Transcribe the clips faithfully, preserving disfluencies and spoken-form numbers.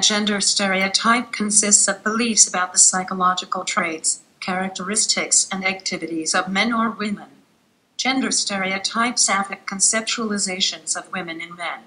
gender stereotype consists of beliefs about the psychological traits, characteristics, and activities of men or women. Gender stereotypes affect conceptualizations of women and men.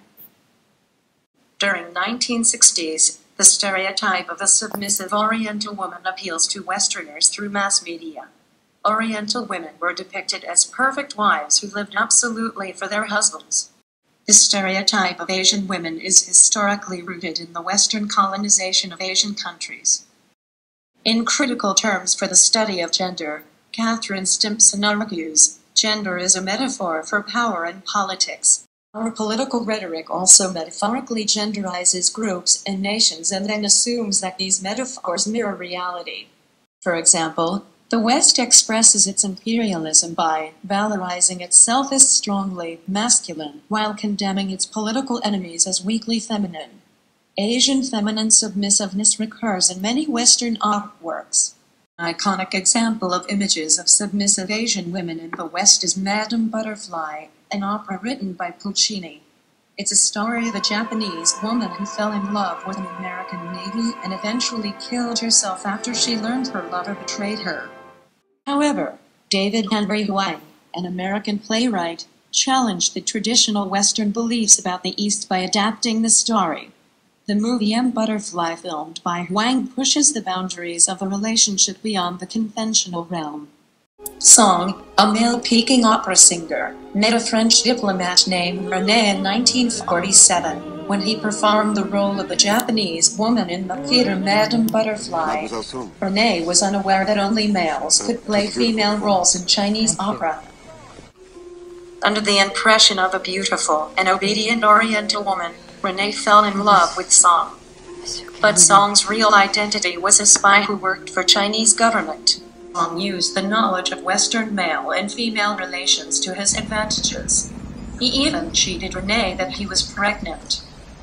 During nineteen sixties, the stereotype of a submissive Oriental woman appeals to Westerners through mass media. Oriental women were depicted as perfect wives who lived absolutely for their husbands. The stereotype of Asian women is historically rooted in the Western colonization of Asian countries. In critical terms for the study of gender, Catharine Stimpson argues, gender is a metaphor for power and politics. Our political rhetoric also metaphorically genderizes groups and nations and then assumes that these metaphors mirror reality. For example, the West expresses its imperialism by valorizing itself as strongly masculine while condemning its political enemies as weakly feminine. Asian feminine submissiveness recurs in many Western artworks. An iconic example of images of submissive Asian women in the West is M Butterfly, an opera written by Puccini. It's a story of a Japanese woman who fell in love with an American Navy and eventually killed herself after she learned her lover betrayed her. However, David Henry Hwang, an American playwright, challenged the traditional Western beliefs about the East by adapting the story. The movie M Butterfly, filmed by Wang, pushes the boundaries of a relationship beyond the conventional realm. Song, a male Peking opera singer, met a French diplomat named René in nineteen forty-seven. When he performed the role of a Japanese woman in the theater Madame Butterfly. René was unaware that only males could play female roles in Chinese opera. Under the impression of a beautiful and obedient Oriental woman, René fell in love with Song. But Song's real identity was a spy who worked for Chinese government. Song used the knowledge of Western male and female relations to his advantages. He even cheated René that he was pregnant.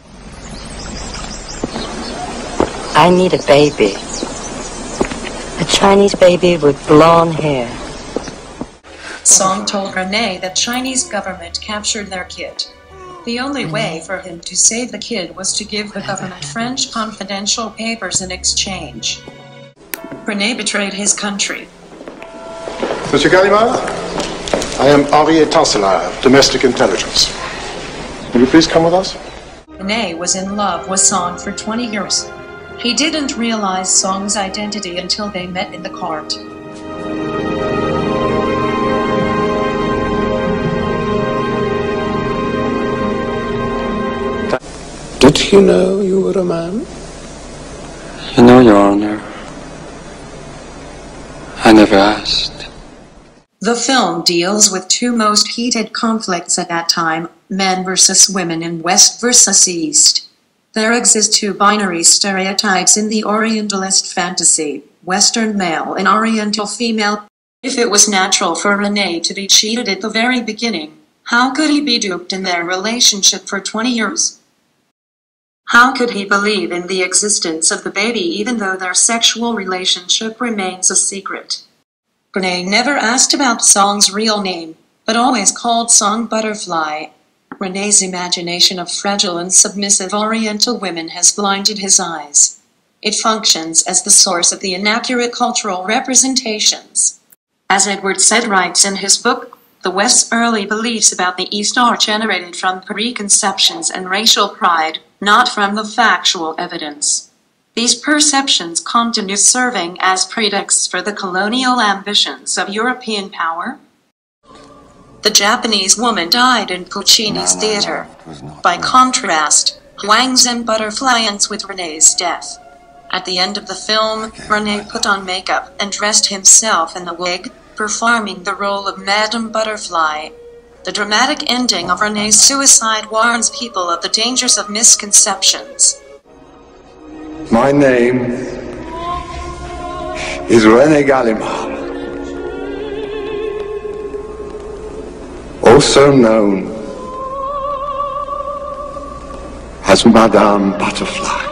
I need a baby. A Chinese baby with blonde hair. Song told René that Chinese government captured their kid. The only way for him to save the kid was to give the government French confidential papers in exchange. René betrayed his country. Monsieur Gallimard, I am Henri of Domestic Intelligence. Will you please come with us? René was in love with Song for twenty years. He didn't realize Song's identity until they met in the court. Did he know you were a man? You know, Your Honor, I never asked. The film deals with two most heated conflicts at that time, men versus women and West versus East. There exist two binary stereotypes in the Orientalist fantasy, Western male and Oriental female. If it was natural for René to be cheated at the very beginning, how could he be duped in their relationship for twenty years? How could he believe in the existence of the baby even though their sexual relationship remains a secret? René never asked about Song's real name, but always called Song Butterfly. René's imagination of fragile and submissive Oriental women has blinded his eyes. It functions as the source of the inaccurate cultural representations. As Edward Said writes in his book, the West's early beliefs about the East are generated from preconceptions and racial pride, not from the factual evidence. These perceptions continue serving as pretexts for the colonial ambitions of European power. The Japanese woman died in Puccini's theater. By contrast, Hwang's M Butterfly ends with René's death. At the end of the film, René put on makeup and dressed himself in a wig, performing the role of Madame Butterfly. The dramatic ending of René's suicide warns people of the dangers of misconceptions. My name is René Gallimard, also known as Madame Butterfly.